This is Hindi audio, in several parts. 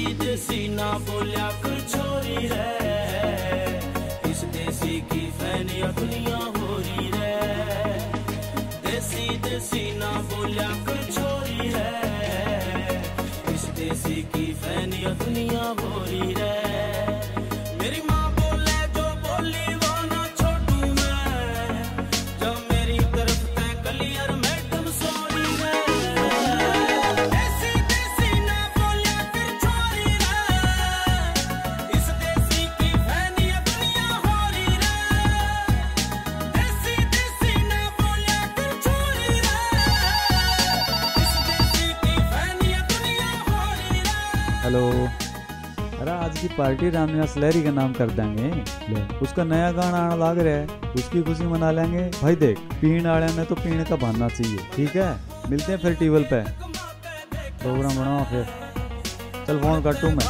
देसी ना बोलिया कर छोरी है, इस देसी की फैनिया दुनिया हो रही है। देसी देसी ना बोलिया कर छोरी है, इस देसी की फैनिया दुनिया हो रही है। मेरी माँ बोले जो बोली वो ना छोड़ू मैं, जब मेरी तरफ तय क्लियर मैडम सॉरी है। देसी देसी ना बोलिया कर छोरी है, इस देसी की फैनिया दुनिया हो रही है। देसी देसी ना बोलिया कर छोरी है, इस देसी की फैनिया दुनिया हो रही है। हेलो, अरे आज की पार्टी रामनिवास लहरी का नाम कर देंगे। उसका नया गाना आना लग रहा है, उसकी खुशी मना लेंगे। भाई देख, पीण वाले में तो पीने का बनना चाहिए, ठीक है। मिलते हैं फिर टेबल पे, प्रोग्राम बनाओ फिर। चल फोन काटू मैं।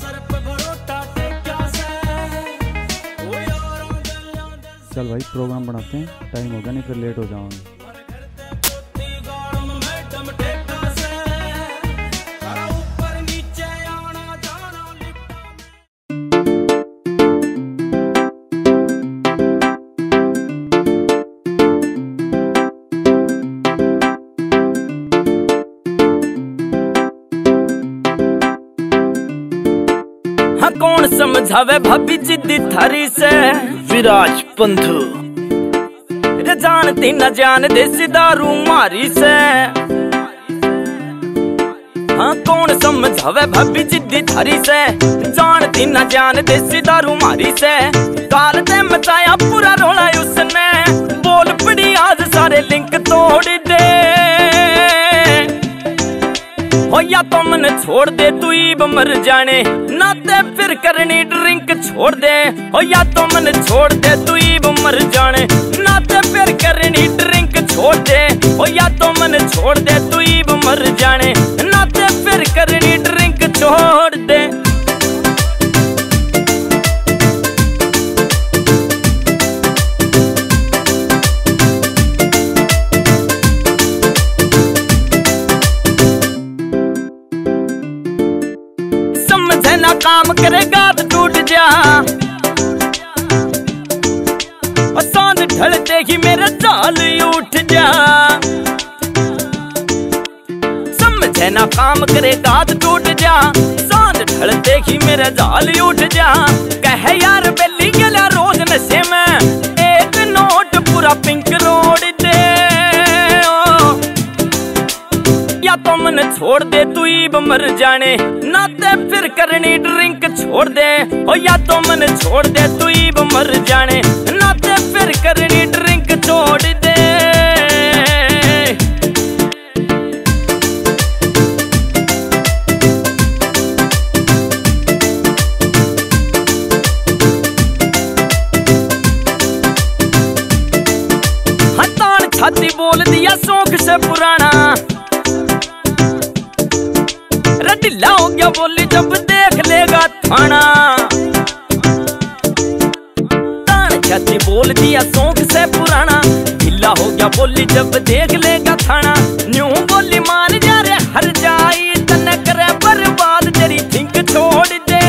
चल भाई प्रोग्राम बनाते हैं, टाइम होगा नहीं फिर लेट हो जाऊंगी। कौन समझावे भाभी जिद्दी थारी से, विराज पंथु रे जानती न जान देसी दारू मारी से। हाँ कौन समझावे भाभी जिद्दी थारी से, जानती न जान देसी दारू मारी से। काल ते मचाया पूरा रोला उसने, बोल पड़ी आज सारे लिंक तोड़ दे। हो या तो मन छोड़ दे तू इब मर जाने, नाते फिर करनी ड्रिंक छोड़ दे। हो या तो मन छोड़ दे तू इब मर जाने, नाते फिर करनी ड्रिंक छोड़ दे। हो या तो मन छोड़ दे तू इब मर जाने, नाते फिर करनी ड्रिंक छोड़ दे। ना काम करेगा तो टूट जा, और सांझ ढलते ही मेरा जाल उठ जा। समझे ना काम करेगा तो टूट जा, सांझ ढलते ही मेरा जाल उठ जा। कह यार बेली गला रोज नशे में, एक नोट पूरा पिंक रोड दे। या तो मन छोड़ दे तू इब मर जाने, नाते फिर करनी ड्रिंक छोड़ दे। ओ या तो मन छोड़ दे तू इब मर जाने, नाते फिर करनी ड्रिंक छोड़ दे। हतान छाती बोल दिया शौक से पुराना, ढिल्ला हो गया बोली जब देख लेगा थाना। तान छाती बोल दिया शौक से पुराना, ढिल्ला हो गया बोली जब देख लेगा थाना। न्यू बोली मान जा रे हर जाई, तने करे बर्बाद तेरी थिंक छोड़ दे।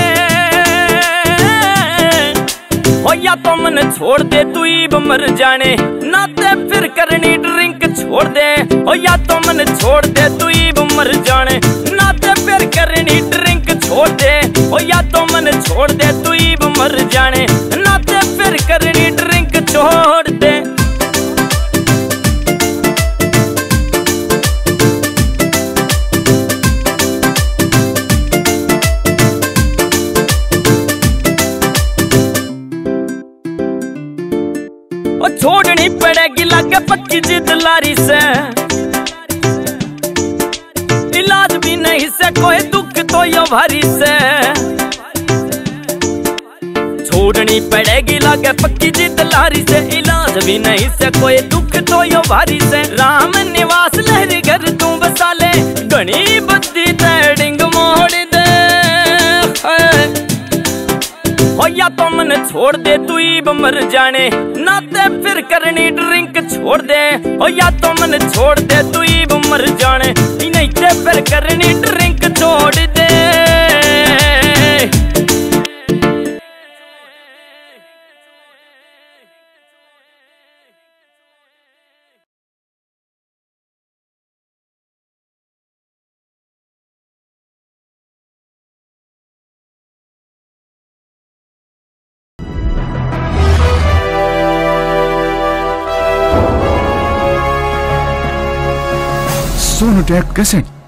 हो या तो मन छोड़ दे तू इब मर जाने, नाते फिर करनी ड्रिंक छोड़ दे। हो या तो मन छोड़ दे तू इब मर जाने, नाते फिर करनी ड्रिंक छोड़ दे। हो या तो मन छोड़ दे तू इब मर जाने, नाते फिर करनी ड्रिंक छोड़ दे। ओ छोड़नी पड़ेगी लागे पक्की जिद लारी से, इलाज भी नहीं से कोई दुख तो यो भारी से। छोड़नी पड़ेगी लागे पक्की जिद लारी से, इलाज भी नहीं से कोई दुख तो यो भारी से। राम निवास लहरी घर तू बसा ले, घनी बुद्धि तेडिंग मोड़ दे। हो या तो मन छोड़ दे तू इब मर जाने, नाते फिर करनी ड्रिंक छोड़ दे। हो या तो मन छोड़ दे तू इब मर जाने, नहीं ते फिर करनी ड्रिंक छोड़ दे। सोनोटेक कैसेट।